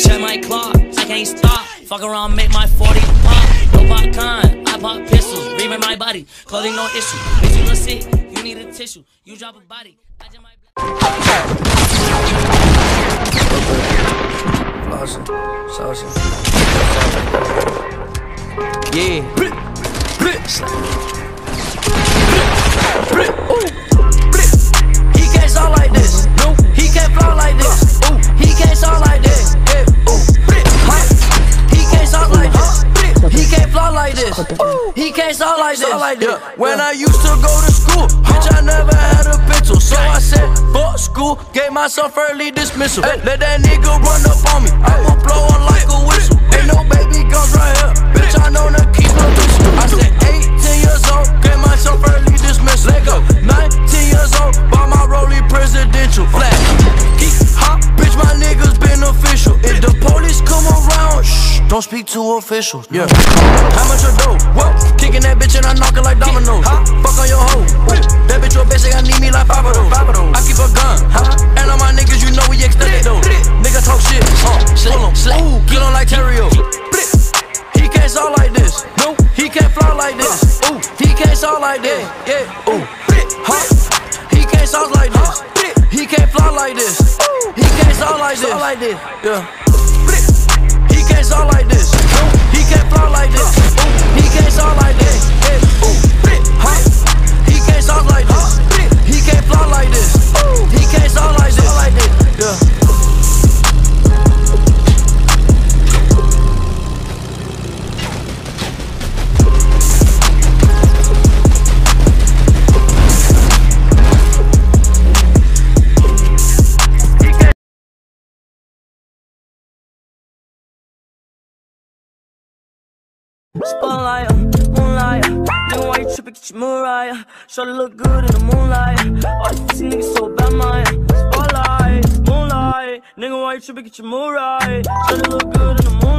Check my clock, I can't stop. Fuck around, make my 40 pop. No popcorn, I pop pistols. Reaming my body, clothing no issue. Bitch, you look sick, you need a tissue. You drop a body, I just might. Flossing, saucing. Yeah. He can't sound like this. No, he can't flow like this. Ooh, he can't sound like this. He can't sound like this. He can't flow like this. He can't sound like this. When I used to go to school, bitch, I never had a pencil. So I said, fuck school, gave myself early dismissal. Let that nigga run up on me, I'ma blow on like a whistle. Ain't no baby guns right here, bitch, I know to keep a pistol. I said 18 years old, gave myself early dismissal. Let go, 19 years old, bought my rollie presidential. Flat, keep hot, bitch, my niggas beneficial. If the police come around, shh, don't speak to officials. Yeah. How much your dough? What? Kicking that bitch and I knock it like dominoes. Fuck on your hoe. That bitch your basic, I need me like 5 of those. I keep a gun. And all my niggas, you know we extended those. Nigga talk shit. Pull em, slap. Kill em like Terrio. He can't sound like this. No, he can't fly like this. Ooh, he can't sound like this. Yeah. Ooh, he can't sound like this. He can't fly like this. He can't sound like this. Yeah. He can't sound like this. No, he can't fly like this. Ooh, he can't sound like this. Yeah. Ooh, he can't sound like this. He can't fly like this. Ooh, he can't sound like this. Yeah. Spotlight, moonlight. Nigga, why you trippin'? Get your Mariah. Shawty look good in the moonlight. All these pussy niggas so bad, man. Spotlight, moonlight. Nigga, why you trippin'? Get your Mariah. Shawty look good in the moonlight.